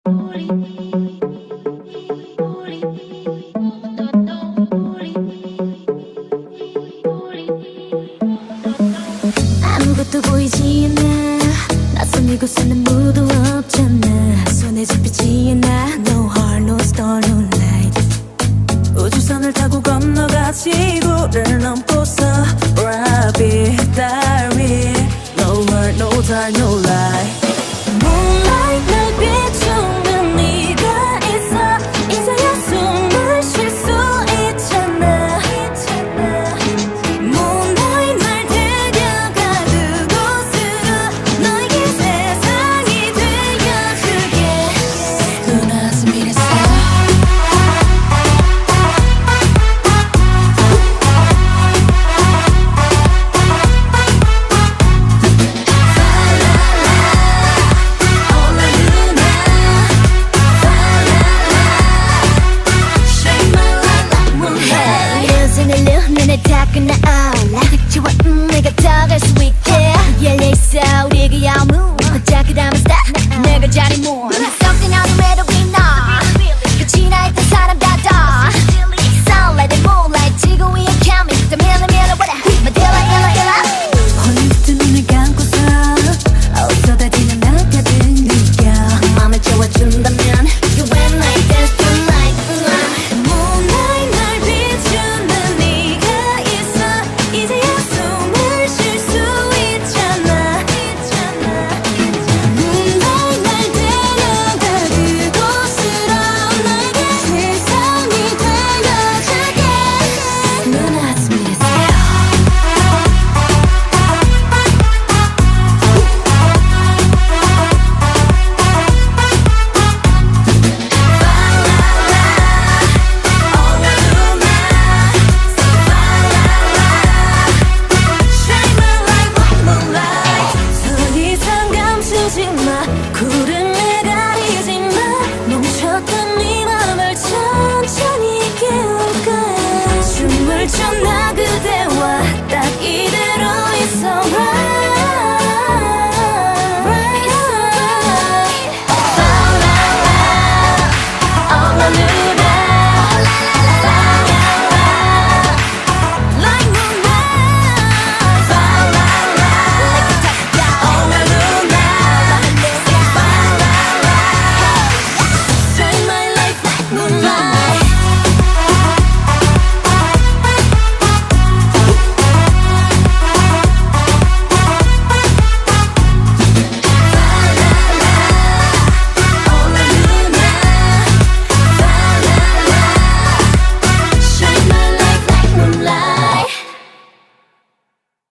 아무것도 보이지 않아. 낯선 이곳에는 아무도 없잖아. 손에 잡히지 않아. No heart, no star, no light. 우주선을 타고 건너가 지구를 넘고서 borasbit diary. No heart, no star, no light. Moonlight 날 비추는 네가 있어. 이제야 숨을 쉴 수 있잖아. Moonlight 날 데려가 그곳으로. 너에게 세상이 되어주게. 눈아슴 이랬어. 눈을 닦으나 올라 득지와 내가 더 갈 수 있게 열려있어 우리가 야무 자 그 다음은 스탑 내가 자리 모아